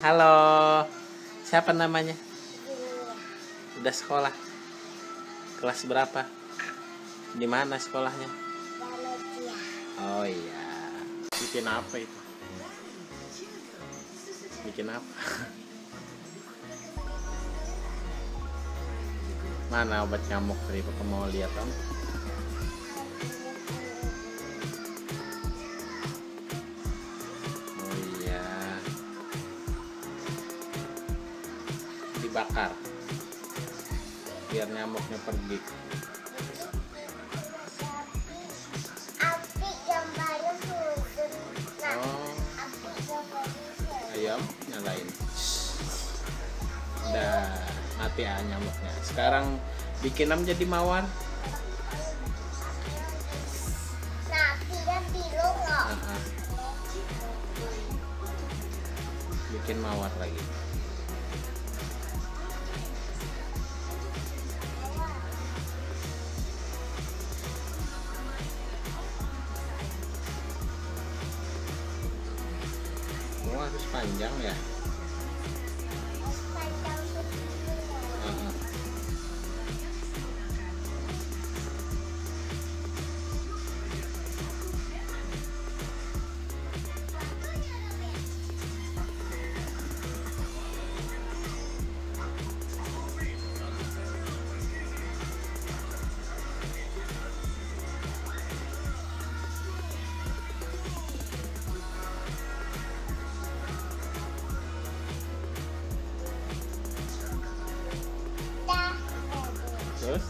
Halo, siapa namanya? Udah sekolah? Kelas berapa? Di mana sekolahnya? Oh iya. Bikin apa itu? Bikin apa? Mana obat nyamuk tadi? Papa mau lihat om. Oh iya. Dibakar biar nyamuknya pergi. Oh, ayam nyalain. Udah mati ya nyamuknya. Sekarang bikin jadi mawar. Bikin mawar lagi. Oh, harus panjang ya. Terus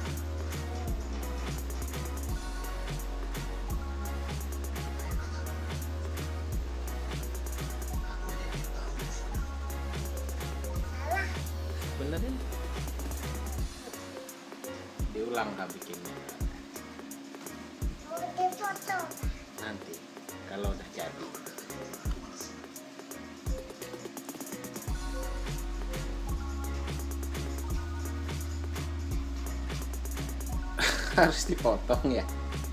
benerin, diulang kah bikinnya? Nanti kalau udah jadi. Harus dipotong ya.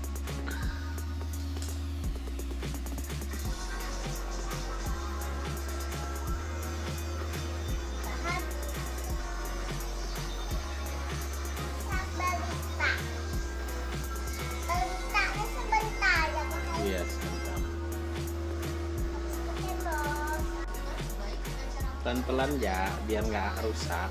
Iya, sebentar. Pelan-pelan ya, biar nggak rusak.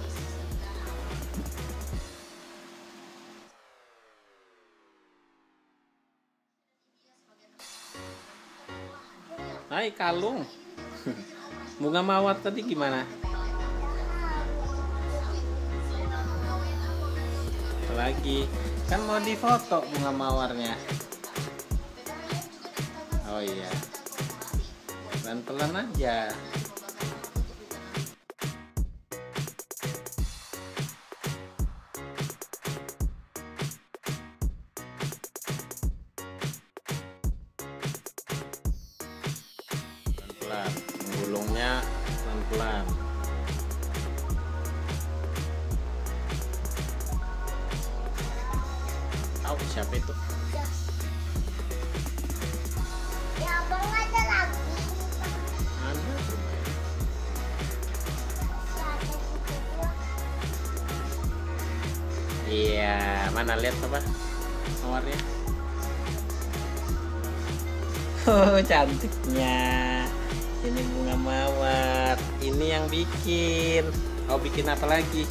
Hai kalung. Bunga mawar tadi gimana? Lagi kan mau difoto bunga mawarnya. Oh iya, pelan-pelan aja. Pelan-pelan, menggulungnya pelan-pelan. Oh, siapa itu? Ya, abang ada lagi. Ada. Iya, mana lihat apa mawarnya? Oh, cantiknya. Ini bunga mawar. Ini yang bikin. Oh, bikin apa lagi?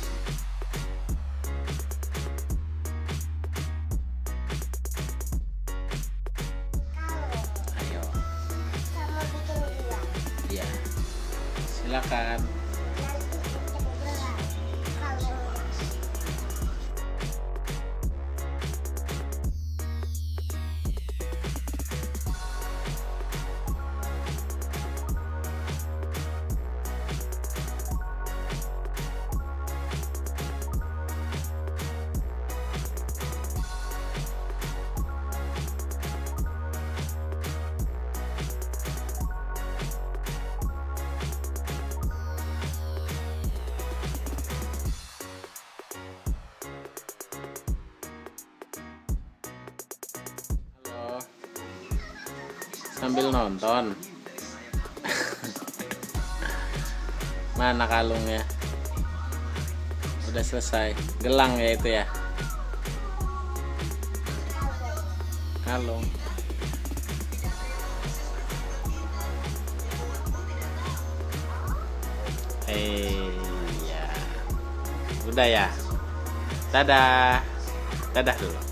Ayo. Sama bikin dua. Iya. Silakan. Nanti bikin dua. Kalau sambil nonton. Mana kalungnya? Udah selesai. Gelang ya itu ya. Kalung. Ya. Udah ya. Dadah. Dadah dulu.